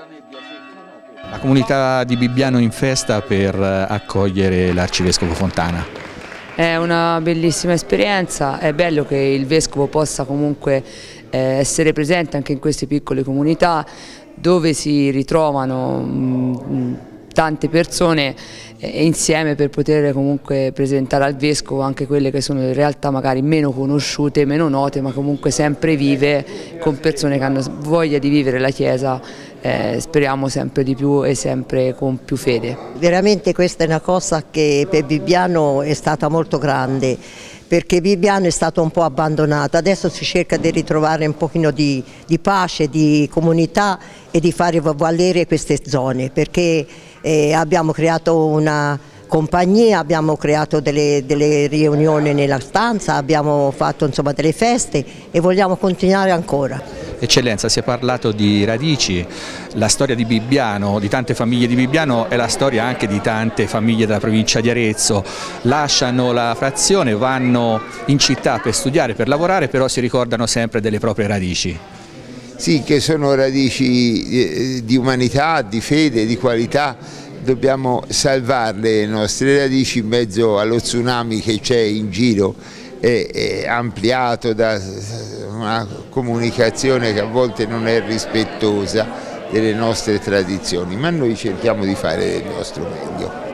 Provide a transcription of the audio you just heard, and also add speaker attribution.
Speaker 1: La comunità di Bibbiano in festa per accogliere l'Arcivescovo Fontana.
Speaker 2: È una bellissima esperienza, è bello che il Vescovo possa comunque essere presente anche in queste piccole comunità dove si ritrovano tante persone insieme per poter comunque presentare al Vescovo anche quelle che sono le realtà magari meno conosciute, meno note, ma comunque sempre vive, con persone che hanno voglia di vivere la Chiesa, speriamo sempre di più e sempre con più fede.
Speaker 3: Veramente questa è una cosa che per Bibbiano è stata molto grande, perché Bibbiano è stato un po' abbandonato, adesso si cerca di ritrovare un pochino di pace, di comunità e di fare valere queste zone, perché abbiamo creato una compagnia, abbiamo creato delle riunioni nella stanza, abbiamo fatto insomma delle feste e vogliamo continuare ancora.
Speaker 1: Eccellenza, si è parlato di radici, la storia di Bibbiano, di tante famiglie di Bibbiano è la storia anche di tante famiglie della provincia di Arezzo, lasciano la frazione, vanno in città per studiare, per lavorare, però si ricordano sempre delle proprie radici.
Speaker 4: Sì, che sono radici di umanità, di fede, di qualità, dobbiamo salvarle le nostre radici in mezzo allo tsunami che c'è in giro, ampliato da una comunicazione che a volte non è rispettosa delle nostre tradizioni, ma noi cerchiamo di fare del nostro meglio.